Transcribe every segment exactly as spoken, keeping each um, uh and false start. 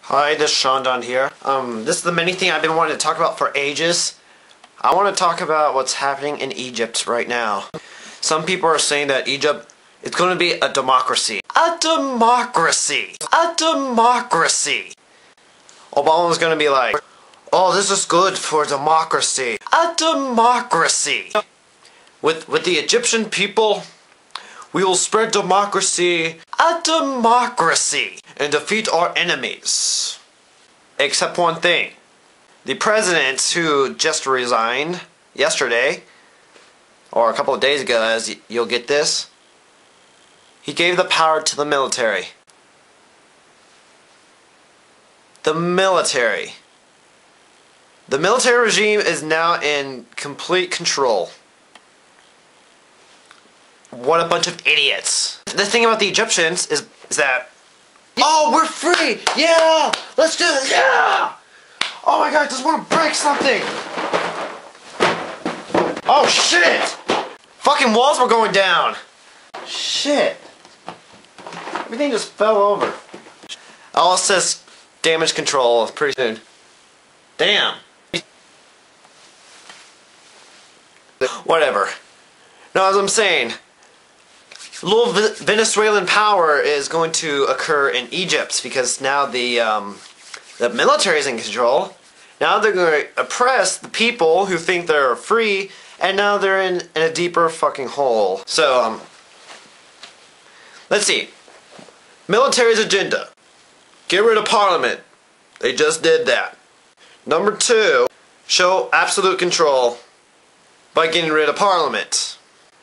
Hi, this is Shandon here. Um, this is the mini thing I've been wanting to talk about for ages. I want to talk about what's happening in Egypt right now. Some people are saying that Egypt is going to be a democracy. A democracy! A democracy! Obama's going to be like, oh, this is good for democracy. A democracy! With, with the Egyptian people, we will spread democracy. A democracy! And defeat our enemies. Except one thing. The president who just resigned yesterday, or a couple of days ago as you'll get this, he gave the power to the military. The military. The military regime is now in complete control. What a bunch of idiots. The thing about the Egyptians is, is that, oh, we're free! Yeah! Let's do this! Yeah! Oh my god, I just want to break something! Oh shit! Fucking walls were going down! Shit! Everything just fell over. Oh, it says damage control pretty soon. Damn! Whatever. No, as I'm saying, little Venezuelan power is going to occur in Egypt because now the um, the military is in control. Now they're going to oppress the people who think they're free, and now they're in, in a deeper fucking hole. So, um, let's see. Military's agenda. Get rid of parliament. They just did that. Number two, show absolute control by getting rid of parliament.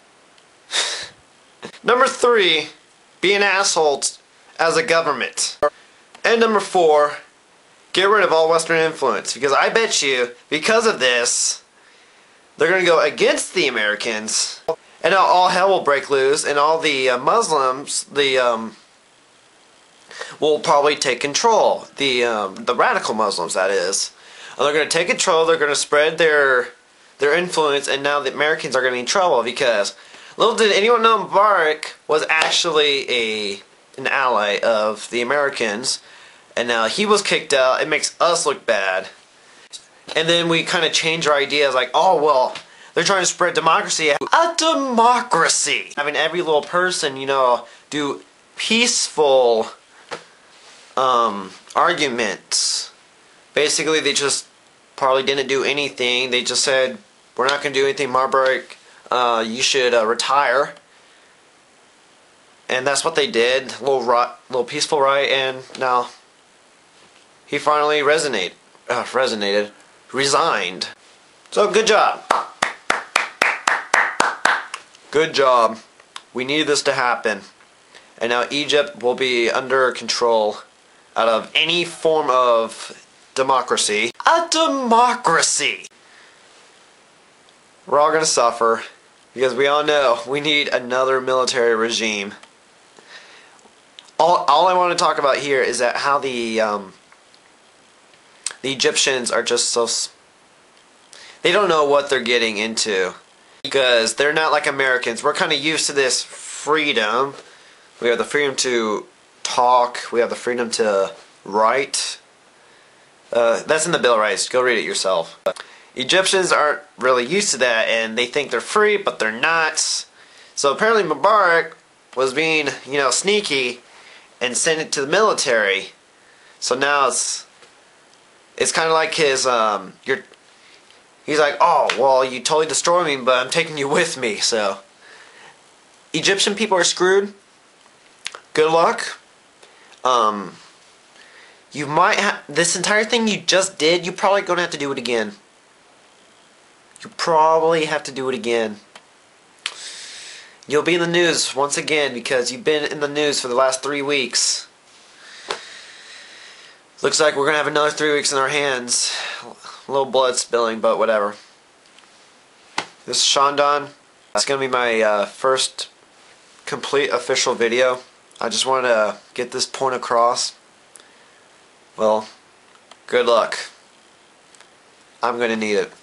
Number three, be an asshole as a government. And number four, get rid of all Western influence. Because I bet you, because of this, they're going to go against the Americans. And now all hell will break loose. And all the uh, Muslims, the um, will probably take control. The, um, the radical Muslims, that is. And they're going to take control. They're going to spread their, their influence. And now the Americans are going to be in trouble because little did anyone know Mabarak was actually a an ally of the Americans, and now he was kicked out. It makes us look bad. And then we kind of change our ideas like, oh, well, they're trying to spread democracy. A democracy! Having every little person, you know, do peaceful um, arguments. Basically, they just probably didn't do anything. They just said, we're not going to do anything, Mabarak. Uh, you should uh, retire, and that's what they did. A little, right, little peaceful right, and now he finally resonated, uh, resonated, resigned. So good job, good job. We need this to happen, and now Egypt will be under control out of any form of democracy. A democracy. We're all gonna suffer. Because we all know we need another military regime. All, all I want to talk about here is that how the um, the Egyptians are just so... They don't know what they're getting into. Because they're not like Americans. We're kind of used to this freedom. We have the freedom to talk. We have the freedom to write. Uh, that's in the Bill of Rights. Go read it yourself. Egyptians aren't really used to that, and they think they're free, but they're not. So apparently Mabarak was being, you know, sneaky and sent it to the military. So now it's it's kind of like his um, you're. He's like, oh well, you totally destroyed me, but I'm taking you with me. So Egyptian people are screwed. Good luck. Um, you might have this entire thing you just did. You're probably gonna have to do it again. You probably have to do it again. You'll be in the news once again because you've been in the news for the last three weeks. Looks like we're going to have another three weeks in our hands. A little blood spilling, but whatever. This is Shandon. It's going to be my uh, first complete official video. I just wanted to get this point across. Well, good luck. I'm going to need it.